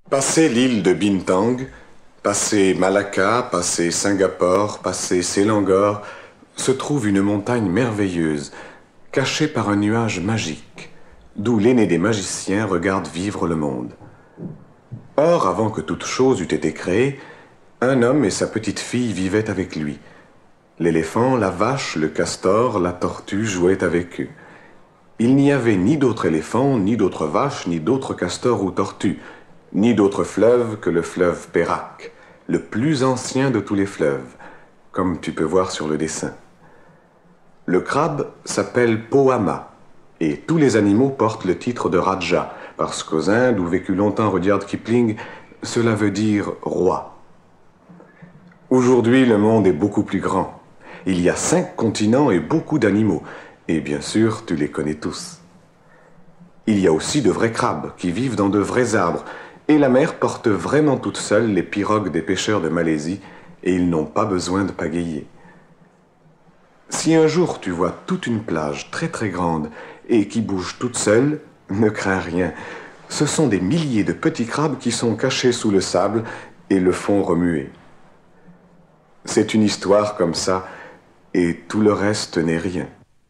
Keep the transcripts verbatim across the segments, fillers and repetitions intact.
Passé l'île de Bintang, passé Malacca, passé Singapour, passé Selangor, se trouve une montagne merveilleuse, cachée par un nuage magique, d'où l'aîné des magiciens regarde vivre le monde. Or, avant que toute chose eût été créée, un homme et sa petite fille vivaient avec lui. L'éléphant, la vache, le castor, la tortue jouaient avec eux. Il n'y avait ni d'autres éléphants, ni d'autres vaches, ni d'autres castors ou tortues, ni d'autre fleuve que le fleuve Perak, le plus ancien de tous les fleuves, comme tu peux voir sur le dessin. Le crabe s'appelle Poama, et tous les animaux portent le titre de Raja, parce qu'aux Indes, où vécut longtemps Rudyard Kipling, cela veut dire roi. Aujourd'hui, le monde est beaucoup plus grand. Il y a cinq continents et beaucoup d'animaux, et bien sûr, tu les connais tous. Il y a aussi de vrais crabes qui vivent dans de vrais arbres, et la mer porte vraiment toute seule les pirogues des pêcheurs de Malaisie, et ils n'ont pas besoin de pagayer. Si un jour tu vois toute une plage très très grande et qui bouge toute seule, ne crains rien. Ce sont des milliers de petits crabes qui sont cachés sous le sable et le font remuer. C'est une histoire comme ça, et tout le reste n'est rien.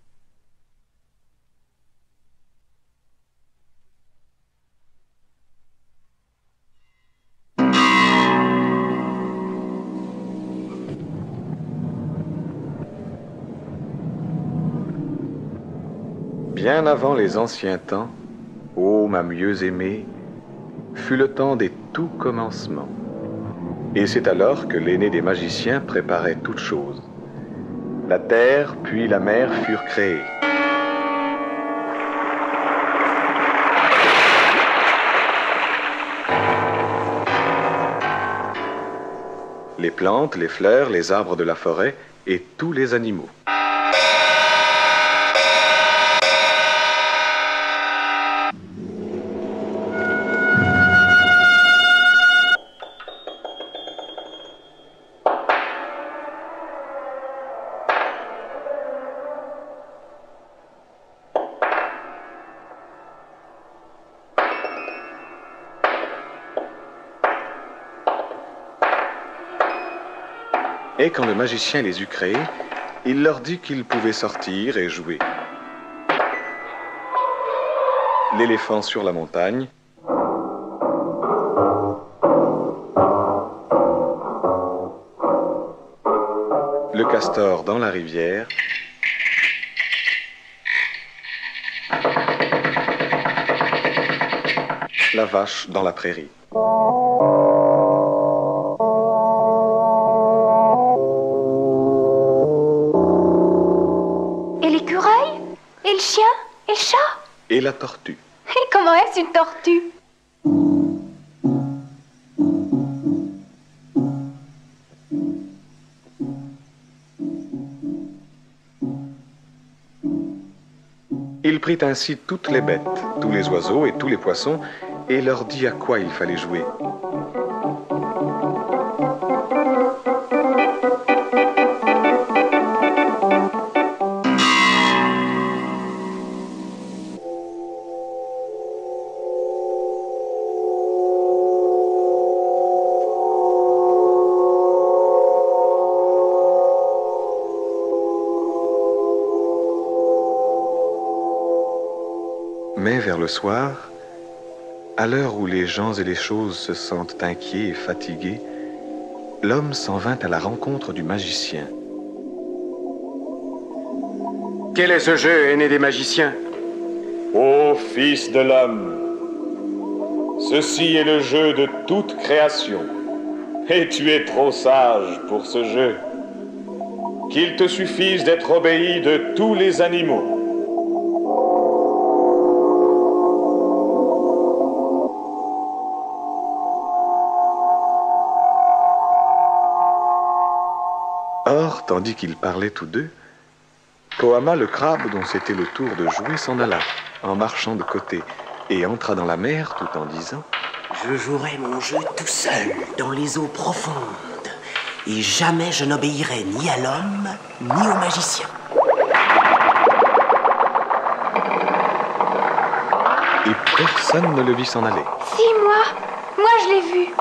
Bien avant les anciens temps, ô ma mieux aimée, fut le temps des tout commencements. Et c'est alors que l'aîné des magiciens préparait toutes choses. La terre puis la mer furent créées. Les plantes, les fleurs, les arbres de la forêt et tous les animaux. Et quand le magicien les eut créés, il leur dit qu'ils pouvaient sortir et jouer. L'éléphant sur la montagne, le castor dans la rivière, la vache dans la prairie. Et le chien? Et le chat? Et la tortue. Et comment est-ce une tortue? Il prit ainsi toutes les bêtes, tous les oiseaux et tous les poissons, et leur dit à quoi il fallait jouer. Mais vers le soir, à l'heure où les gens et les choses se sentent inquiets et fatigués, l'homme s'en vint à la rencontre du magicien. Quel est ce jeu, aîné des magiciens? Ô fils de l'homme, ceci est le jeu de toute création, et tu es trop sage pour ce jeu. Qu'il te suffise d'être obéi de tous les animaux. Or, tandis qu'ils parlaient tous deux, Poama le crabe, dont c'était le tour de jouer, s'en alla, en marchant de côté, et entra dans la mer tout en disant « Je jouerai mon jeu tout seul, dans les eaux profondes, et jamais je n'obéirai ni à l'homme, ni au magicien. » Et personne ne le vit s'en aller. Si, moi, Moi, je l'ai vu.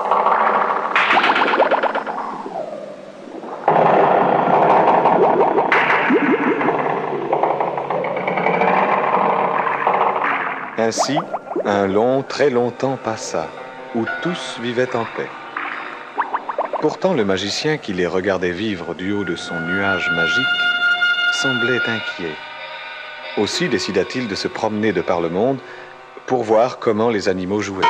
Ainsi, un long, très long temps passa, où tous vivaient en paix. Pourtant, le magicien qui les regardait vivre du haut de son nuage magique semblait inquiet. Aussi décida-t-il de se promener de par le monde pour voir comment les animaux jouaient.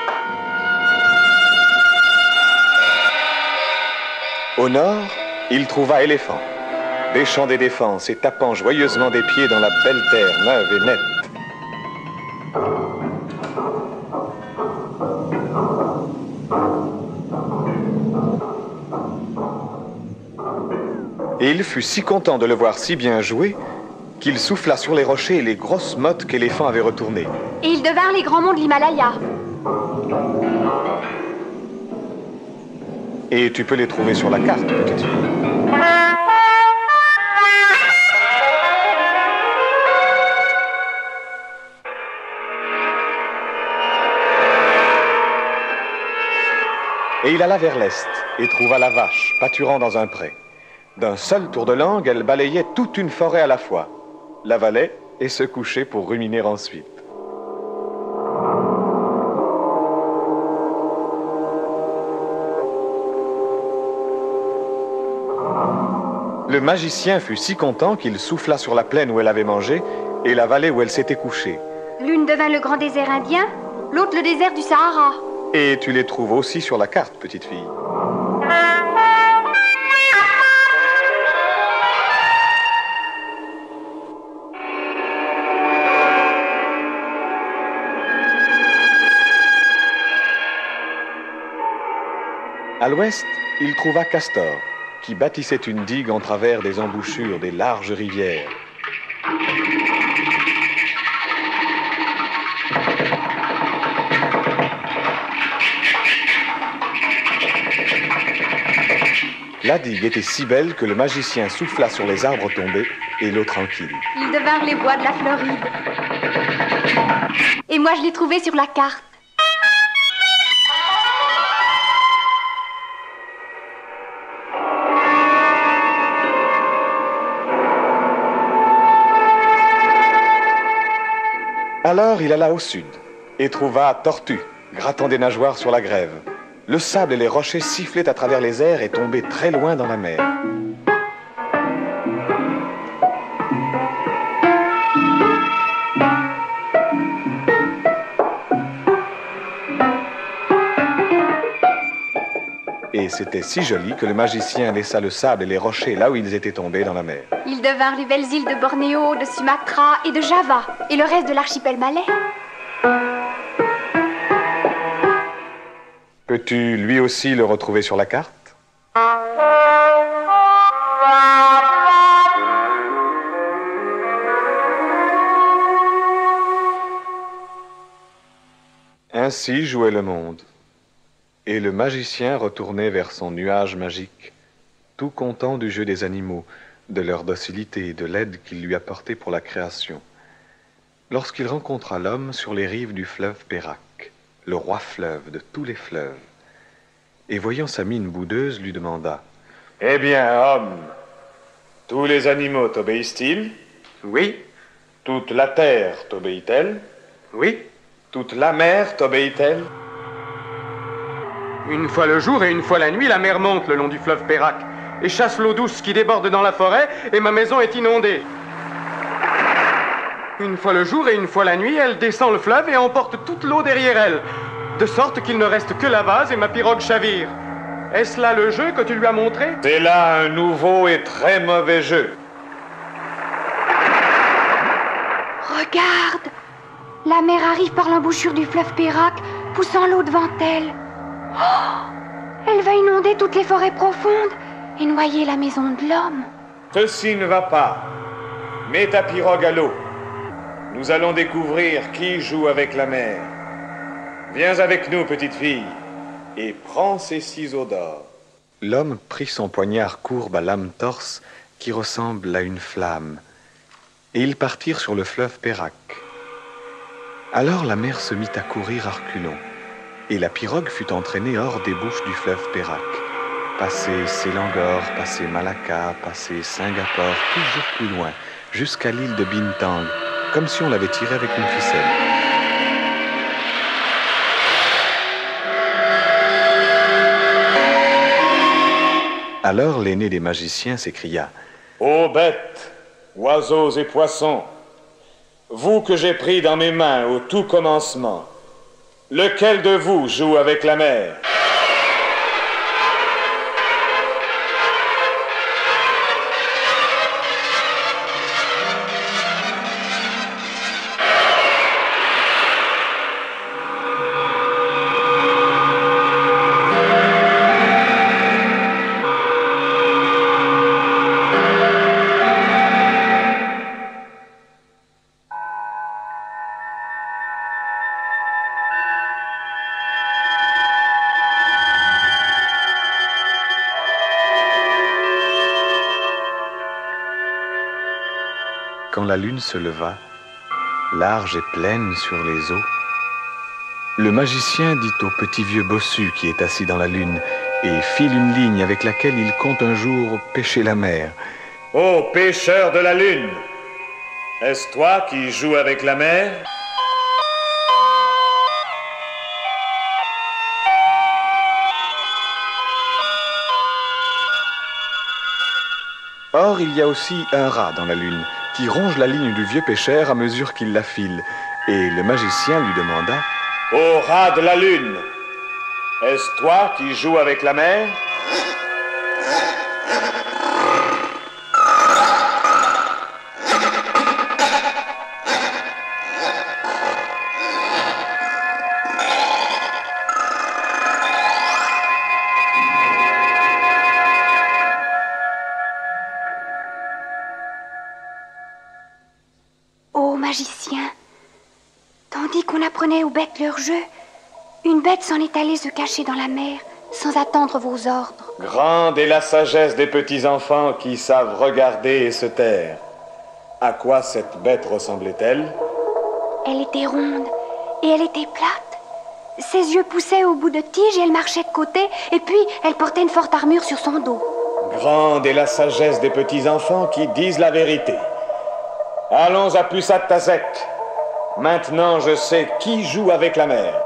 Au nord, il trouva éléphants, bêchant des défenses et tapant joyeusement des pieds dans la belle terre neuve et nette. Et il fut si content de le voir si bien jouer qu'il souffla sur les rochers les grosses mottes qu'Éléphant avait retournées. Et ils devinrent les grands monts de l'Himalaya. Et tu peux les trouver sur la carte, petite fille. Et il alla vers l'est et trouva la vache pâturant dans un pré. D'un seul tour de langue, elle balayait toute une forêt à la fois, l'avalait et se couchait pour ruminer ensuite. Le magicien fut si content qu'il souffla sur la plaine où elle avait mangé et la vallée où elle s'était couchée. L'une devint le grand désert indien, l'autre le désert du Sahara. Et tu les trouves aussi sur la carte, petite fille. À l'ouest, il trouva Castor, qui bâtissait une digue en travers des embouchures des larges rivières. La digue était si belle que le magicien souffla sur les arbres tombés et l'eau tranquille. Ils devinrent les bois de la Floride. Et moi, je l'ai trouvé sur la carte. Alors il alla au sud et trouva Tortue, grattant des nageoires sur la grève. Le sable et les rochers sifflaient à travers les airs et tombaient très loin dans la mer. Et c'était si joli que le magicien laissa le sable et les rochers là où ils étaient tombés dans la mer. Ils devinrent les belles îles de Bornéo, de Sumatra et de Java, et le reste de l'archipel malais. Peux-tu lui aussi le retrouver sur la carte? Ainsi jouait le monde. Et le magicien retournait vers son nuage magique, tout content du jeu des animaux, de leur docilité et de l'aide qu'il lui apportait pour la création, lorsqu'il rencontra l'homme sur les rives du fleuve Pérac, le roi fleuve de tous les fleuves, et voyant sa mine boudeuse, lui demanda: « Eh bien, homme, tous les animaux t'obéissent-ils? Oui, Toute la terre t'obéit-elle? oui. Toute la mer t'obéit-elle? Une fois le jour et une fois la nuit, la mer monte le long du fleuve Pérac et chasse l'eau douce qui déborde dans la forêt et ma maison est inondée. Une fois le jour et une fois la nuit, elle descend le fleuve et emporte toute l'eau derrière elle, de sorte qu'il ne reste que la vase et ma pirogue chavire. Est-ce là le jeu que tu lui as montré? C'est là un nouveau et très mauvais jeu. Regarde! La mer arrive par l'embouchure du fleuve Pérac, poussant l'eau devant elle. Oh! Elle va inonder toutes les forêts profondes et noyer la maison de l'homme. Ceci ne va pas. Mets ta pirogue à l'eau. Nous allons découvrir qui joue avec la mer. Viens avec nous, petite fille, et prends ces ciseaux d'or. L'homme prit son poignard courbe à lame torse qui ressemble à une flamme, et ils partirent sur le fleuve Pérac. Alors la mer se mit à courir à reculons, et la pirogue fut entraînée hors des bouches du fleuve Pérak. Passer Selangor, passer Malacca, passer Singapour, toujours plus loin, jusqu'à l'île de Bintang, comme si on l'avait tirée avec une ficelle. Alors l'aîné des magiciens s'écria « Ô bêtes, oiseaux et poissons, vous que j'ai pris dans mes mains au tout commencement, lequel de vous joue avec la mer ?» Quand la lune se leva, large et pleine sur les eaux, le magicien dit au petit vieux bossu qui est assis dans la lune et file une ligne avec laquelle il compte un jour pêcher la mer. « Ô pêcheur de la lune, est-ce toi qui joues avec la mer ?» Or, il y a aussi un rat dans la lune qui ronge la ligne du vieux pêcheur à mesure qu'il la file. Et le magicien lui demanda « Ô rat de la lune, est-ce toi qui joues avec la mer ?» Magicien, tandis qu'on apprenait aux bêtes leur jeu, une bête s'en est allée se cacher dans la mer sans attendre vos ordres. Grande est la sagesse des petits enfants qui savent regarder et se taire. À quoi cette bête ressemblait-elle? Elle était ronde et elle était plate. Ses yeux poussaient au bout de tige et elle marchait de côté, et puis elle portait une forte armure sur son dos. Grande est la sagesse des petits enfants qui disent la vérité. Allons à Pusat Tazek. Maintenant, je sais qui joue avec la mer.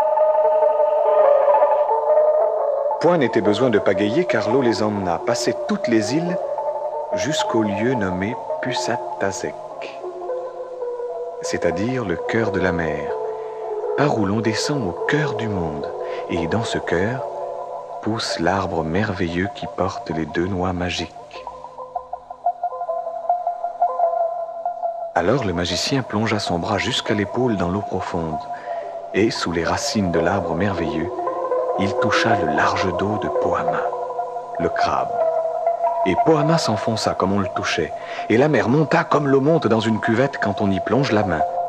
Point n'était besoin de pagayer car l'eau les emmena, passer toutes les îles jusqu'au lieu nommé Pusat Tazek, c'est-à-dire le cœur de la mer, par où l'on descend au cœur du monde. Et dans ce cœur pousse l'arbre merveilleux qui porte les deux noix magiques. Alors le magicien plongea son bras jusqu'à l'épaule dans l'eau profonde, et sous les racines de l'arbre merveilleux, il toucha le large dos de Pohama, le crabe. Et Pohama s'enfonça comme on le touchait, et la mer monta comme l'eau monte dans une cuvette quand on y plonge la main.